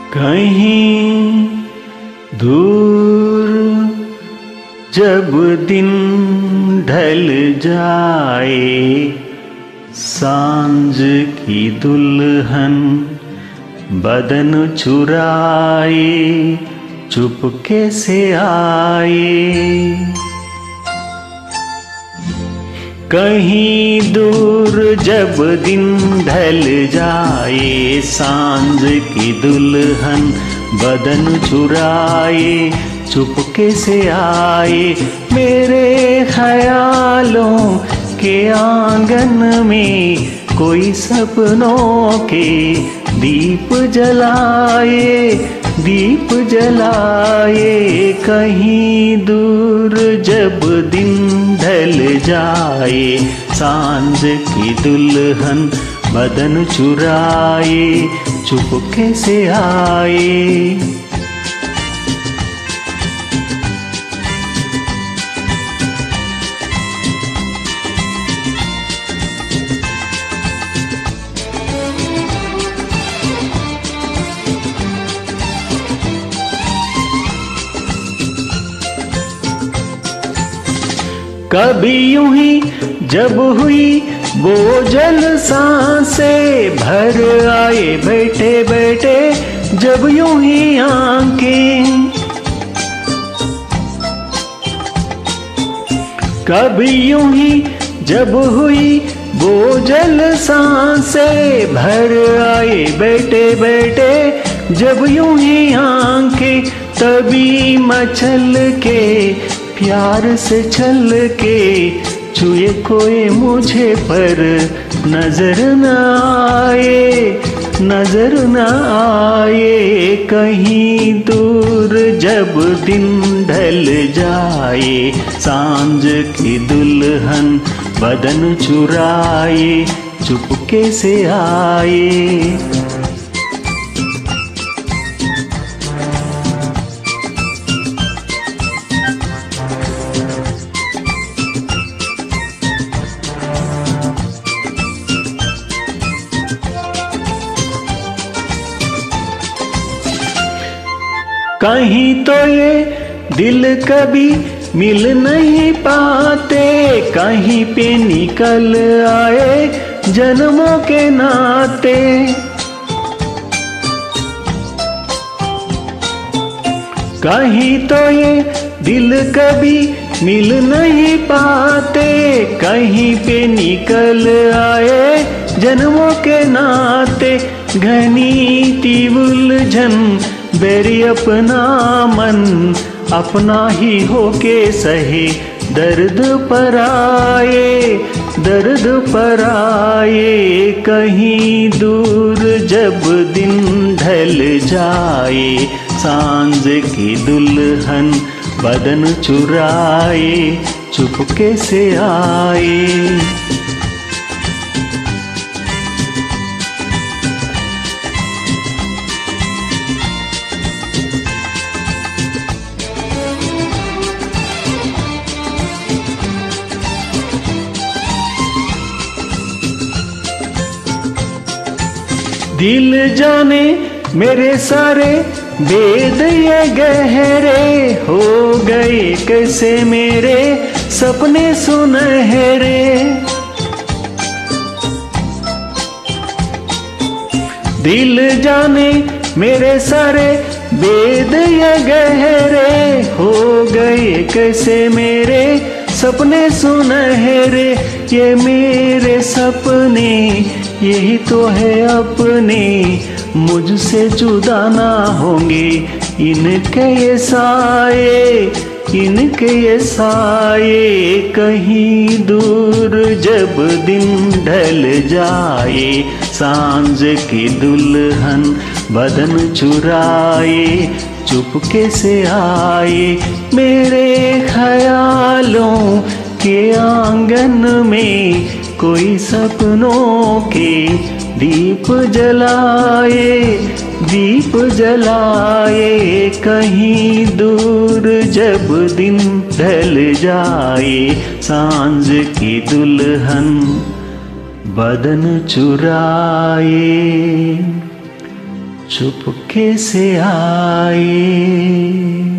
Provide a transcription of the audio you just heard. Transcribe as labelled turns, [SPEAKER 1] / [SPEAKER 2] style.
[SPEAKER 1] कहीं दूर जब दिन ढल जाए, सांझ की दुल्हन बदन चुराए चुपके से आए। कहीं दूर जब दिन ढल जाए, सांझ की दुल्हन बदन चुराए चुपके से आए। मेरे ख्यालों के आंगन में कोई सपनों के दीप जलाए, दीप जलाए। कहीं दूर जब दिन ढल जाए, सांझ की दुल्हन बदन चुराए चुपके से आए। कभी यूं ही जब हुई बोझल सांसें, भर आए बैठे बैठे जब यूं ही आंखें। कभी यूं ही जब हुई बोझल सांसें, भर आए बैठे बैठे जब यूं ही आंखें। तभी मचल के प्यार से छल के छुए कोई मुझे, पर नजर न आए, नजर न आए। कहीं दूर जब दिन ढल जाए, सांझ की दुल्हन बदन चुराए चुपके से आए। कहीं तो ये दिल कभी मिल नहीं पाते, कहीं पे निकल आए जन्मों के नाते। कहीं तो ये दिल कभी मिल नहीं पाते, कहीं पे निकल आए जन्मों के नाते। घनी सी उलझन बेरी अपना मन, अपना ही होके सहे दर्द पर आए, दर्द पर आए। कहीं दूर जब दिन ढल जाए, सांझ की दुल्हन बदन चुराए चुपके से आए। दिल जाने मेरे सारे वेद ये गहरे, हो गए कैसे मेरे सपने सुनहरे। दिल जाने मेरे सारे वेद ये गहरे, हो गए कैसे मेरे सपने सुनहरे। ये मेरे सपने यही तो है अपने, मुझसे जुदा ना होंगे इनके ये साए, इनके ये साए। कहीं दूर जब दिन ढल जाए, सांझ की दुल्हन बदन चुराए चुपके से आए। मेरे ख्यालों के आंगन में कोई सपनों के दीप जलाए, दीप जलाए। कहीं दूर जब दिन ढल जाए, सांझ की दुल्हन बदन चुराए चुपके से आए।